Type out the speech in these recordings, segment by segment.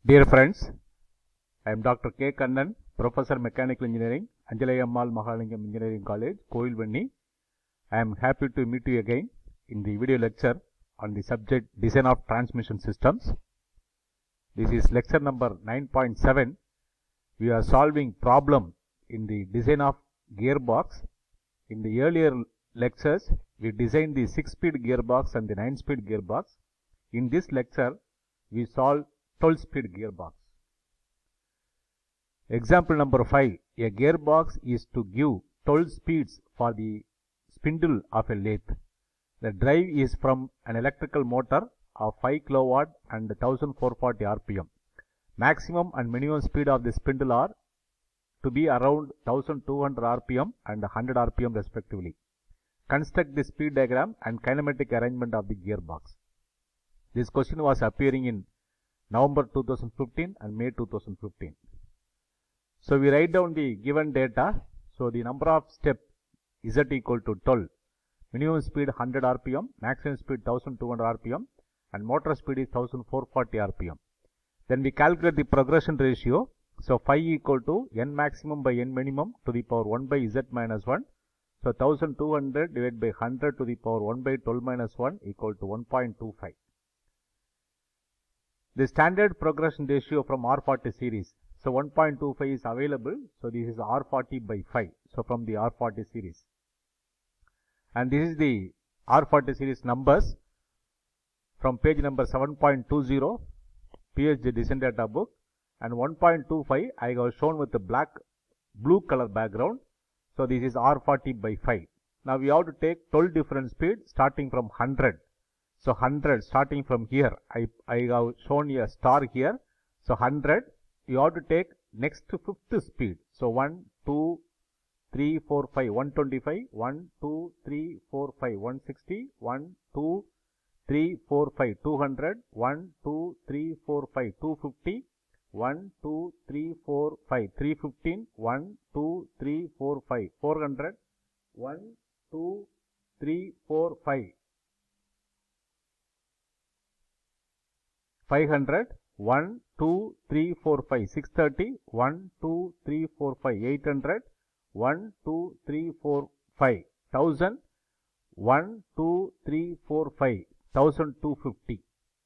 Dear friends, I am Dr. K. Kannan, Professor Mechanical Engineering, Anjalayammal Mahalingam Engineering College, Koilvanni. I am happy to meet you again in the video lecture on the subject Design of Transmission Systems. This is lecture number 9.7. We are solving problem in the design of gearbox. In the earlier lectures, we designed the 6-speed gearbox and the 9-speed gearbox. In this lecture, we solve 12-speed gearbox. Example number 5. A gearbox is to give 12 speeds for the spindle of a lathe. The drive is from an electrical motor of 5 kW and 1440 rpm. Maximum and minimum speed of the spindle are to be around 1200 rpm and 100 rpm respectively. Construct the speed diagram and kinematic arrangement of the gearbox. This question was appearing in November 2015 and May 2015. So we write down the given data. So the number of steps Z equal to 12. Minimum speed 100 rpm, maximum speed 1200 rpm and motor speed is 1440 rpm. Then we calculate the progression ratio. So phi equal to n maximum by n minimum to the power 1 by z minus 1. So 1200 divided by 100 to the power 1 by 12 minus 1 equal to 1.25. The standard progression ratio from R40 series. So 1.25 is available. So this is R40 by 5. So from the R40 series. And this is the R40 series numbers from page number 7.20, PhD Design Data book. And 1.25 I have shown with the blue color background. So this is R40 by 5. Now we have to take 12 different speeds starting from 100. So 100 starting from here, I have shown a star here. So 100, you have to take next to 5th speed. So 1, 2, 3, 4, 5, 125, 1, 2, 3, 4, 5, 160, 1, 2, 3, 4, 5, 200, 1, 2, 3, 4, 5, 250, 1, 2, 3, 4, 5, 315, 1, 2, 3, 4, 5, 400, 1, 2, 3, 4, 5, 500, 1, 2, 3, 4, 5, 630, 1, 2, 3, 4, 5, 800, 1, 2, 3, 4, 5, 1000, 1, 2, 3, 4, 5, 1250.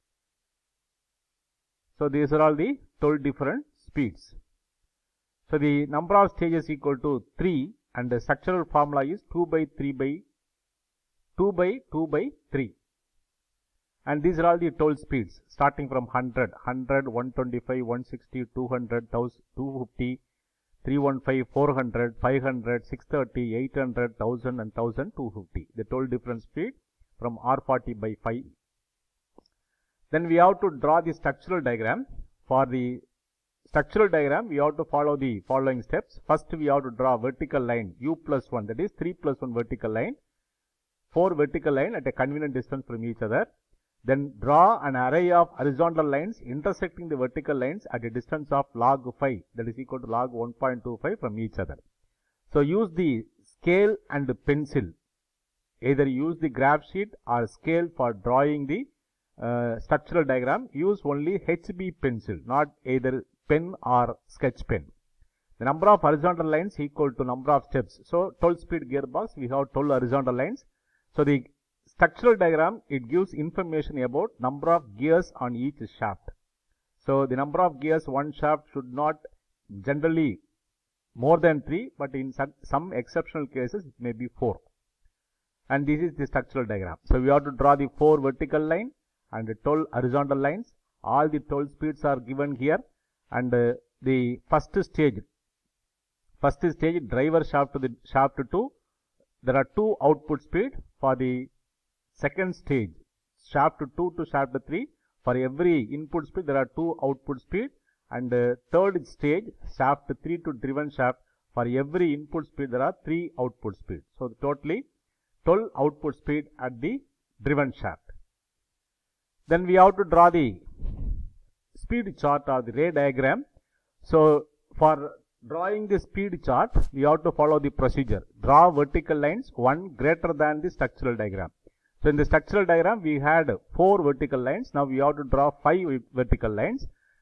So these are all the 12 different speeds. So the number of stages equal to 3 and the structural formula is 2 by 3 by 2 by 2 by 3. And these are all the 12 speeds starting from 100, 100, 125, 160, 200, 250, 315, 400, 500, 630, 800, 1000 and 1250. The 12 different speed from R40 by 5. Then we have to draw the structural diagram. For the structural diagram, we have to follow the following steps. First, we have to draw vertical line U plus 1, that is 3 plus 1 vertical line, 4 vertical line at a convenient distance from each other. Then draw an array of horizontal lines intersecting the vertical lines at a distance of log 5, that is equal to log 1.25 from each other. So use the scale and pencil. Either use the graph sheet or scale for drawing the structural diagram. Use only HB pencil, not either pen or sketch pen. The number of horizontal lines equal to number of steps. So 12 speed gearbox, we have 12 horizontal lines. So the structural diagram, it gives information about number of gears on each shaft. So the number of gears one shaft should not generally more than 3, but in some exceptional cases it may be 4. And this is the structural diagram. So we have to draw the 4 vertical line and the 12 horizontal lines. All the 12 speeds are given here. And the first stage driver shaft to the shaft 2, there are 2 output speed. For the second stage, shaft 2 to shaft 3, for every input speed there are 2 output speed. And third stage, shaft 3 to driven shaft, for every input speed there are 3 output speed. So totally 12 output speed at the driven shaft. Then we have to draw the speed chart or the ray diagram. So for drawing the speed chart, we have to follow the procedure. Draw vertical lines, one greater than the structural diagram. So in the structural diagram, we had 4 vertical lines. Now we have to draw 5 vertical lines.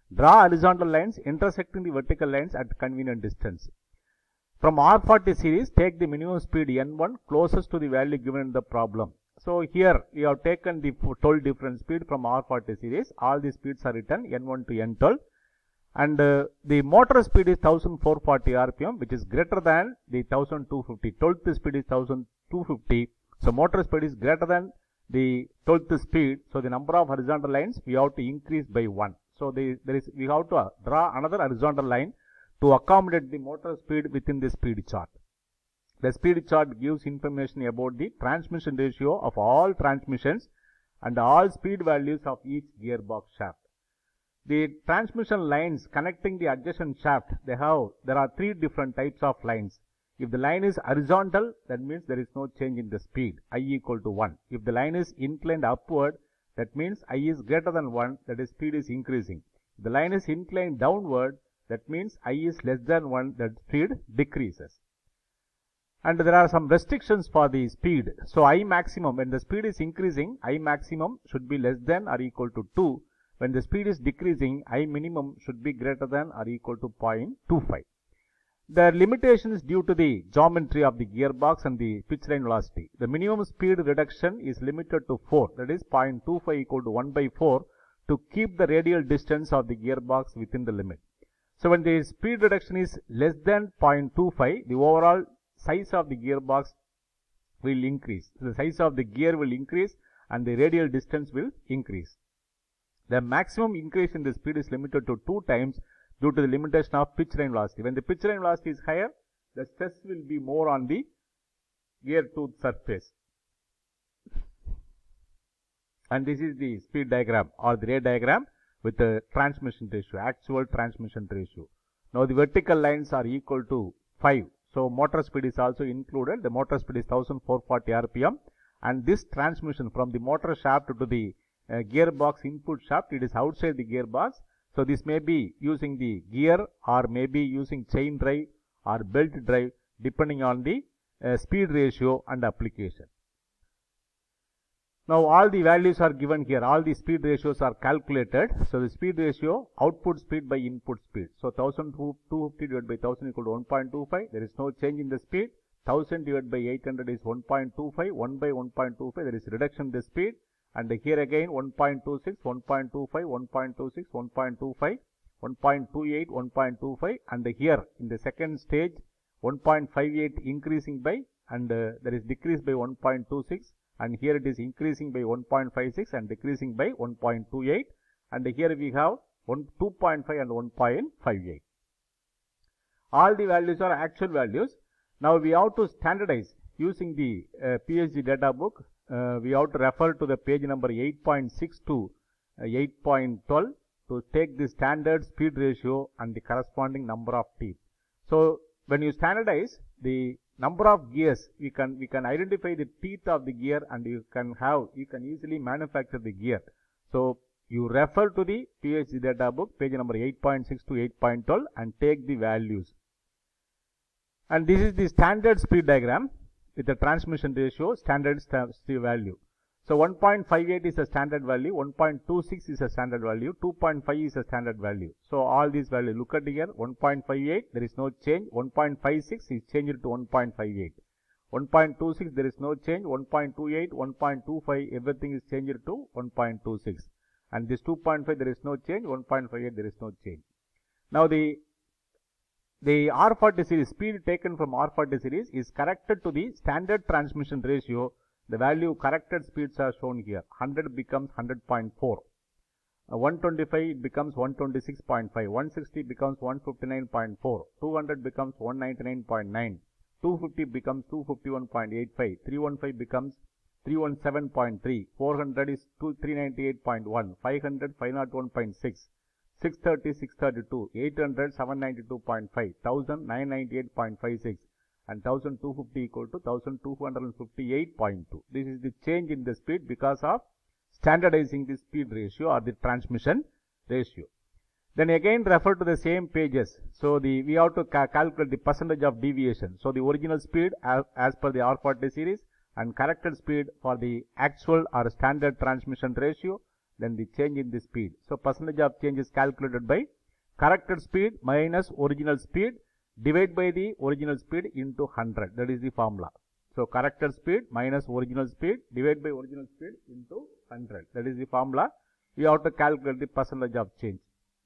Draw horizontal lines intersecting the vertical lines at convenient distance. From R40 series, take the minimum speed n1 closest to the value given in the problem. So here we have taken the 12 different speed from R40 series. All the speeds are written n1 to n12. And the motor speed is 1440 rpm, which is greater than the 1250. 12th speed is 1250. So motor speed is greater than the 12th speed. So the number of horizontal lines we have to increase by 1. So we have to draw another horizontal line to accommodate the motor speed within the speed chart. The speed chart gives information about the transmission ratio of all transmissions and all speed values of each gearbox shaft. The transmission lines connecting the adjacent shaft, there are 3 different types of lines. If the line is horizontal, that means there is no change in the speed, I equal to 1. If the line is inclined upward, that means I is greater than 1, that is speed is increasing. If the line is inclined downward, that means I is less than 1, that speed decreases. And there are some restrictions for the speed. So I maximum, when the speed is increasing, I maximum should be less than or equal to 2. When the speed is decreasing, I minimum should be greater than or equal to 0.25. The limitation is due to the geometry of the gearbox and the pitch line velocity. The minimum speed reduction is limited to 4, that is 0.25 equal to 1 by 4 to keep the radial distance of the gearbox within the limit. So when the speed reduction is less than 0.25, the overall size of the gearbox will increase. So the size of the gear will increase and the radial distance will increase. The maximum increase in the speed is limited to 2 times due to the limitation of pitch line velocity. When the pitch line velocity is higher, the stress will be more on the gear tooth surface. And this is the speed diagram or the ray diagram with the transmission ratio, actual transmission ratio. Now the vertical lines are equal to 5. So motor speed is also included. The motor speed is 1440 rpm, and this transmission from the motor shaft to the gearbox input shaft, it is outside the gearbox. So this may be using the gear or maybe using chain drive or belt drive depending on the speed ratio and application. Now all the values are given here, all the speed ratios are calculated. So the speed ratio, output speed by input speed. So 1250 divided by 1000 equal to 1.25, there is no change in the speed. 1000 divided by 800 is 1.25, 1 by 1.25, there is reduction in the speed. And here again 1.26, 1.25, 1.26, 1.25, 1.28, 1.25, and here in the second stage 1.58 increasing by, and there is decrease by 1.26, and here it is increasing by 1.56 and decreasing by 1.28, and here we have 2.5 and 1.58. All the values are actual values. Now we have to standardize using the PhD data book. We have to refer to the page number 8.6 to 8.12 to take the standard speed ratio and the corresponding number of teeth. So when you standardize the number of gears, we can identify the teeth of the gear, and you can easily manufacture the gear. So you refer to the PhD data book page number 8.6 to 8.12 and take the values. And this is the standard speed diagram with the transmission ratio, standard value. So 1.58 is a standard value, 1.26 is a standard value, 2.5 is a standard value. So all these values, look at here, 1.58, there is no change, 1.56 is changed to 1.58. 1.26, there is no change, 1.28, 1.25, everything is changed to 1.26. And this 2.5, there is no change, 1.58, there is no change. Now the R40 series, speed taken from R40 series is corrected to the standard transmission ratio. The value corrected speeds are shown here. 100 becomes 100.4. 125 it becomes 126.5. 160 becomes 159.4. 200 becomes 199.9. 250 becomes 251.85. 315 becomes 317.3. 400 is 398.1. 500 501.6. 630 632. 800 792.5. 1000 998.56. and 1250 equal to 1258.2. This is the change in the speed because of standardizing the speed ratio or the transmission ratio. Then again refer to the same pages. So we have to calculate the percentage of deviation. So the original speed as per the R40 series and corrected speed for the actual or standard transmission ratio. then the change in the speed. So percentage of change is calculated by corrected speed minus original speed divided by the original speed into 100. That is the formula. So corrected speed minus original speed divided by original speed into 100. That is the formula. We have to calculate the percentage of change.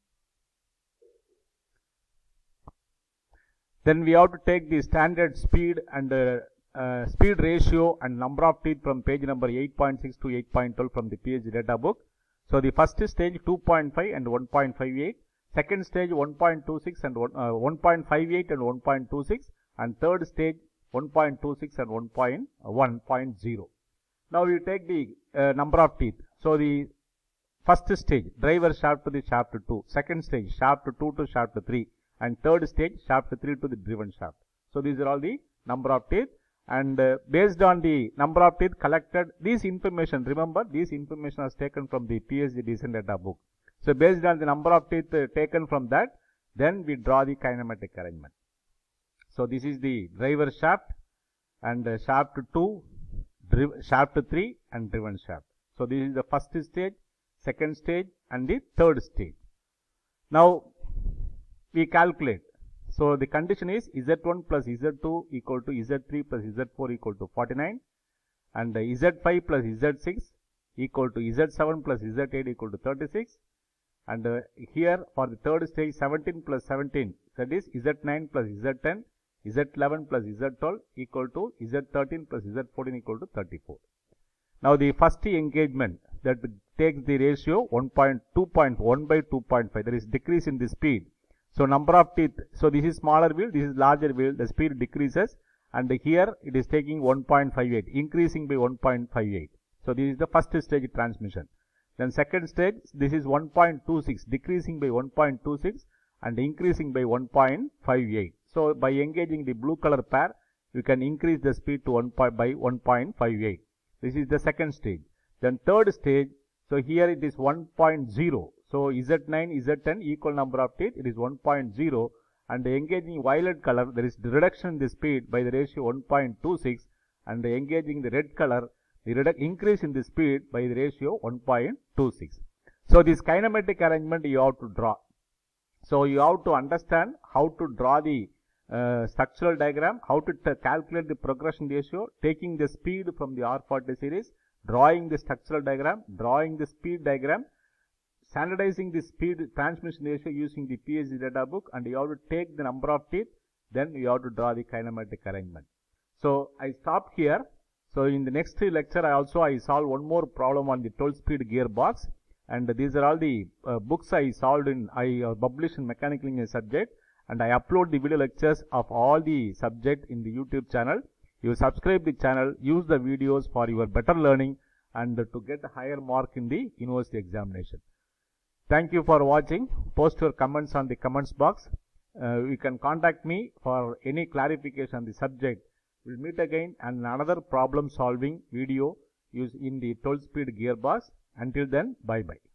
Then we have to take the standard speed and speed ratio and number of teeth from page number 8.6 to 8.12 from the PhD data book. So the first stage 2.5 and 1.58, second stage 1.26 and 1.58 and 1.26, and third stage 1.26 and 1.0. Now we take the number of teeth. So the first stage driver shaft to the shaft 2, second stage shaft 2 to shaft 3, and third stage shaft 3 to the driven shaft. So these are all the number of teeth, and based on the number of teeth collected, this information, remember this information was taken from the PhD design data book. So based on the number of teeth taken from that, then we draw the kinematic arrangement. So this is the driver shaft and shaft 2, shaft 3 and driven shaft. So this is the first stage, second stage and the third stage. Now we calculate. So the condition is Z1 plus Z2 equal to Z3 plus Z4 equal to 49, and Z5 plus Z6 equal to Z7 plus Z8 equal to 36, and here for the third stage 17 plus 17, that is Z9 plus Z10, Z11 plus Z12 equal to Z13 plus Z14 equal to 34. Now the first engagement that takes the ratio 1.2.1 by 2.5, there is decrease in the speed. So number of teeth, so this is smaller wheel, this is larger wheel, the speed decreases, and here it is taking 1.58, increasing by 1.58. So this is the first stage transmission. Then second stage, this is 1.26, decreasing by 1.26 and increasing by 1.58. So by engaging the blue color pair, you can increase the speed to by 1.58. This is the second stage. Then third stage, so here it is 1.0. So Z9, Z10 equal number of teeth, it is 1.0, and engaging violet color, there is reduction in the speed by the ratio 1.26, and engaging the red color, the increase in the speed by the ratio 1.26. So this kinematic arrangement you have to draw. So you have to understand how to draw the structural diagram, how to calculate the progression ratio, taking the speed from the R40 series, drawing the structural diagram, drawing the speed diagram, standardizing the speed transmission ratio using the PhD data book, and you have to take the number of teeth, then you have to draw the kinematic arrangement. So I stop here. So in the next lecture I solve one more problem on the 12-speed gearbox, and these are all the books I solved in, I published in mechanical engineering subject, and I upload the video lectures of all the subject in the YouTube channel. You subscribe the channel, use the videos for your better learning and to get a higher mark in the university examination. Thank you for watching. Post your comments on the comments box. You can contact me for any clarification on the subject. We'll meet again and another problem solving video in the 12-speed gearbox. Until then, bye bye.